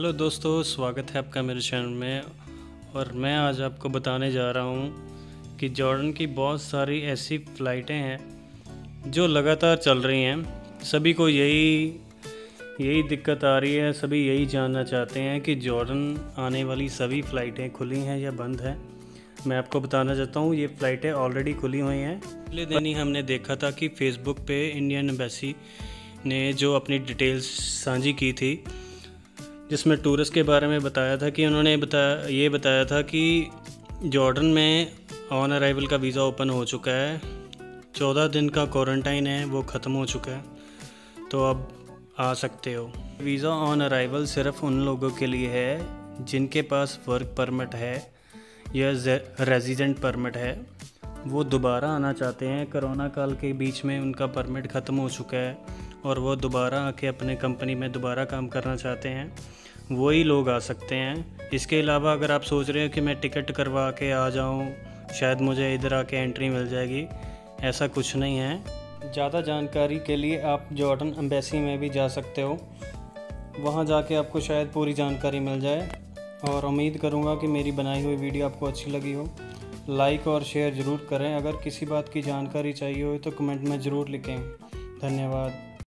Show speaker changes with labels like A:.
A: Hello दोस्तों, स्वागत है आपका मेरे चैनल में। और मैं आज आपको बताने जा रहा हूँ कि जॉर्डन की बहुत सारी ऐसी फ़्लाइटें हैं जो लगातार चल रही हैं। सभी को यही दिक्कत आ रही है, सभी यही जानना चाहते हैं कि जॉर्डन आने वाली सभी फ़्लाइटें खुली हैं या बंद हैं। मैं आपको बताना चाहता हूँ ये फ़्लाइटें ऑलरेडी खुली हुई हैं। पिछले दिन ही हमने देखा था कि फ़ेसबुक पे इंडियन एम्बेसी ने जो अपनी डिटेल्स साझी की थी, जिसमें टूरिस्ट के बारे में बताया था कि उन्होंने बताया था कि जॉर्डन में ऑन अराइवल का वीज़ा ओपन हो चुका है। 14 दिन का क्वारंटाइन है वो ख़त्म हो चुका है, तो अब आ सकते हो। वीज़ा ऑन अराइवल सिर्फ उन लोगों के लिए है जिनके पास वर्क परमिट है या रेजिडेंट परमिट है, वो दोबारा आना चाहते हैं। कोरोना काल के बीच में उनका परमिट ख़त्म हो चुका है और वो दोबारा आके अपने कंपनी में दोबारा काम करना चाहते हैं, वही लोग आ सकते हैं। इसके अलावा अगर आप सोच रहे हो कि मैं टिकट करवा के आ जाऊं, शायद मुझे इधर आके एंट्री मिल जाएगी, ऐसा कुछ नहीं है। ज़्यादा जानकारी के लिए आप जॉर्डन एम्बेसी में भी जा सकते हो, वहां जाके आपको शायद पूरी जानकारी मिल जाए। और उम्मीद करूंगा कि मेरी बनाई हुई वीडियो आपको अच्छी लगी हो। लाइक और शेयर ज़रूर करें। अगर किसी बात की जानकारी चाहिए हो तो कमेंट में ज़रूर लिखें। धन्यवाद।